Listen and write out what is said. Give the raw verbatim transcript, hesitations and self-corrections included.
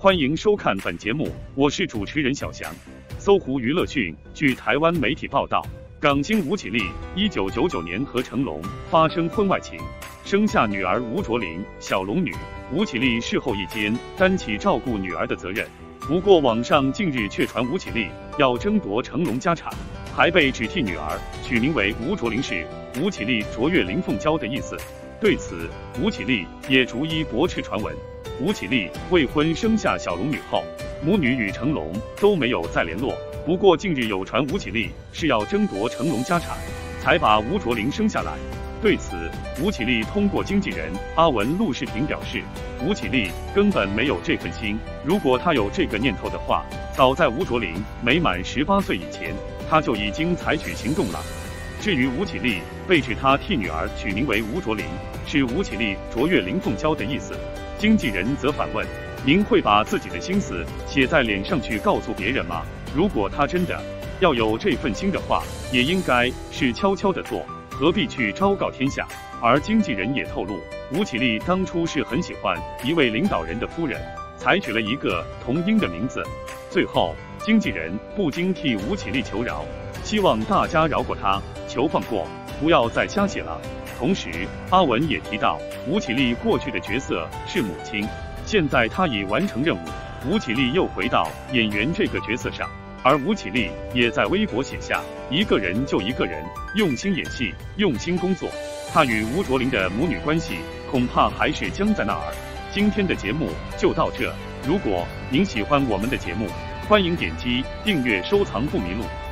欢迎收看本节目，我是主持人小翔。搜狐娱乐讯，据台湾媒体报道，港星吴绮莉一九九九年和成龙发生婚外情，生下女儿吴卓琳，小龙女。吴绮莉事后一肩担起照顾女儿的责任。不过网上近日却传吴绮莉要争夺成龙家产，还被指替女儿取名为吴卓琳是吴绮莉卓越林凤娇的意思。对此，吴绮莉也逐一驳斥传闻。吴绮莉未婚生下小龙女后，母女与成龙都没有再联络。不过近日有传吴绮莉是要争夺成龙家产，才把吴卓琳生下来。对此，吴绮莉通过经纪人阿文录视频表示，吴绮莉根本没有这份心，如果她有这个念头的话，早在吴卓琳没满十八岁以前，她就已经采取行动了。至于吴绮莉被指她替女儿取名为吴卓琳，是吴绮莉卓越林凤娇的意思。经纪人则反问：您会把自己的心思写在脸上去告诉别人吗？如果她真的要有这份心的话，也应该是悄悄地做，何必去昭告天下？而经纪人也透露，吴绮莉当初是很喜欢一位领导人的夫人，才取了一个同音的名字。最后，经纪人不禁替吴绮莉求饶，希望大家饶过她，求放过，不要再瞎写了。同时，阿文也提到，吴绮莉过去的角色是母亲，现在她已完成任务，吴绮莉又回到演员这个角色上。而吴绮莉也在微博写下：一个人就一个人，用心演戏，用心工作。她与吴卓琳的母女关系恐怕还是僵在那儿。今天的节目就到这，如果您喜欢我们的节目，欢迎点击订阅收藏不迷路。